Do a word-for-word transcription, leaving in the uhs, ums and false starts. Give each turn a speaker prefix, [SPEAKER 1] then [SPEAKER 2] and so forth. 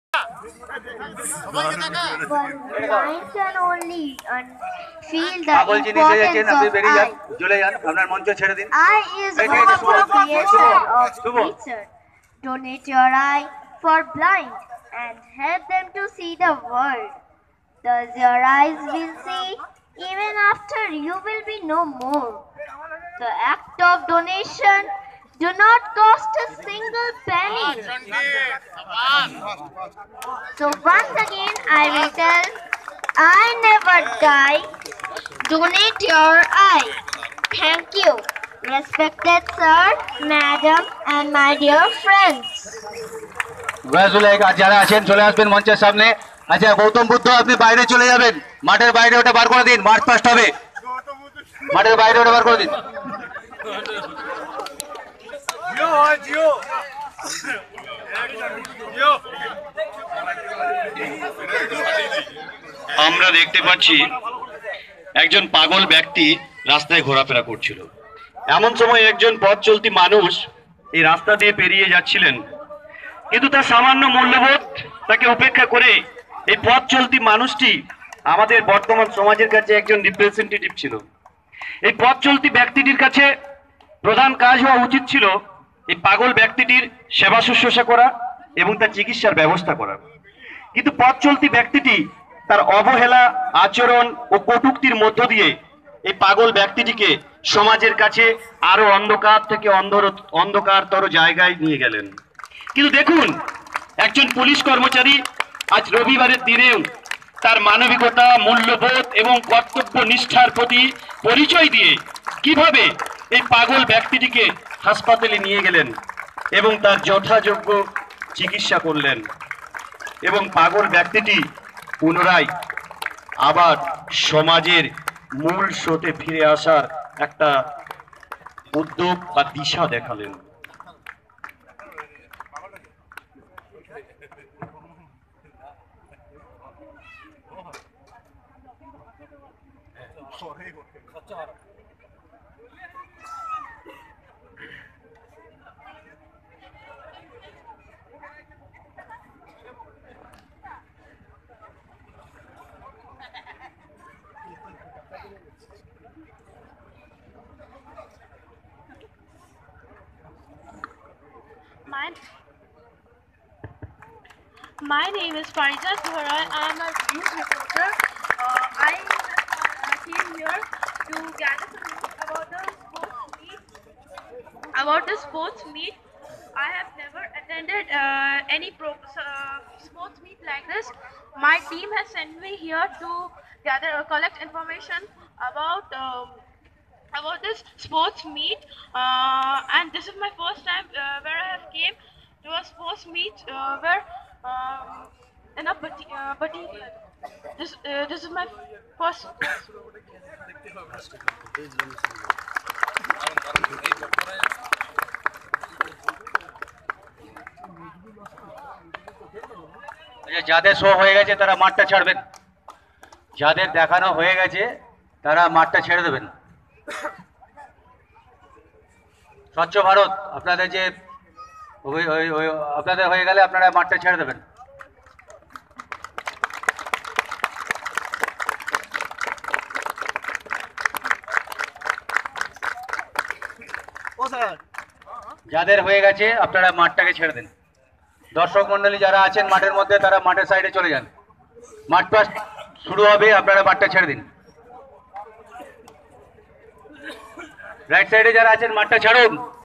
[SPEAKER 1] Blind can only un feel the
[SPEAKER 2] পাগল যিনি এসে গেছেন
[SPEAKER 1] importance
[SPEAKER 2] আপনি
[SPEAKER 1] of
[SPEAKER 2] বেরিয়ে যান,
[SPEAKER 1] eye.
[SPEAKER 2] চলে যান, আপনার মঞ্চ ছেড়ে দিন।
[SPEAKER 1] Eye is
[SPEAKER 2] এই, এই,
[SPEAKER 1] wonderful
[SPEAKER 2] Shubho,
[SPEAKER 1] creation of
[SPEAKER 2] Shubho.
[SPEAKER 1] nature. Donate your eye for blind and help them to see the world. Thus your eyes will see even after you will be no more. The act of donation do not cost a single penny. So once again I will tell, I never die. Donate your eye. Thank you, respected sir, madam, and my dear friends.
[SPEAKER 2] গ্রাজুলাইক আর যারা আছেন চলে আসবেন মঞ্চের সামনে। আচ্ছা গৌতম বুদ্ধ আপনি বাইরে চলে যাবেন, মাঠের বাইরে ওটা বার করে দিন, মাঠ পাস্ট হবে, মাঠের বাইরে ওটা বার করে দিন।
[SPEAKER 3] আমরা দেখতে পাচ্ছি একজন পাগল ব্যক্তি রাস্তায় ঘোরাফেরা করছিল। এমন সময় একজন পথ চলতি মানুষ এই রাস্তা দিয়ে পেরিয়ে যাচ্ছিলেন, কিন্তু তার সামান্য মূল্যবোধ তাকে উপেক্ষা করে এই পথ চলতি মানুষটি আমাদের বর্তমান সমাজের কাছে একজন রিপ্রেজেন্টেটিভ ছিল। এই পথ চলতি ব্যক্তিটির কাছে প্রধান কাজ হওয়া উচিত ছিল এই পাগল ব্যক্তিটির সেবা শুশ্রূষা করা এবং তার চিকিৎসার ব্যবস্থা করা, কিন্তু পথ চলতি ব্যক্তিটি তার অবহেলা, আচরণ ও কটূক্তির মধ্য দিয়ে এই পাগল ব্যক্তিটিকে সমাজের কাছে আরো অন্ধকার থেকে অন্ধকারতর জায়গায় নিয়ে গেলেন। কিন্তু দেখুন, একজন পুলিশ কর্মচারী আজ রবিবারের দিনেও তার মানবিকতা, মূল্যবোধ এবং কর্তব্য নিষ্ঠার প্রতি পরিচয় দিয়ে কিভাবে এই পাগল ব্যক্তিটিকে হাসপাতালে নিয়ে গেলেন এবং তার যথাযোগ্য চিকিৎসা করলেন, এবং পাগল ব্যক্তিটি পুনরায় আবার সমাজের মূল স্রোতে ফিরে আসার একটা উদ্যোগ বা দিশা দেখালেন।
[SPEAKER 4] My, my name is Farizah Zohra. I am a youth reporter. Uh, I uh, came here to gather some news about the sports meet. About the sports meet, I have never attended uh, any pro uh, sports meet like this. My team has sent me here to gather, uh, collect information about. Um, about this sports meet, uh, and this is my first time uh, where I have came to a sports meet uh, where um, in a uh, battalion. This uh, this is my first.
[SPEAKER 2] যাদের show হয়ে গেছে তারা মাঠটা ছাড়বেন, যাদের দেখানো হয়ে গেছে তারা মাঠটা ছেড়ে দেবেন। স্বচ্ছ ভারত আপনাদের যে আপনাদের হয়ে গেলে আপনারা মাঠটা ছেড়ে দেবেন। যাদের হয়ে গেছে আপনারা মাঠটাকে ছেড়ে দেন। দর্শক মন্ডলী যারা আছেন মাঠের মধ্যে তারা মাঠের সাইডে চলে যান, মাঠ পাস শুরু হবে, আপনারা মাঠটা ছেড়ে দিন। রাইট সাইডে যারা আছেন মাঠটা ছাড়ুন।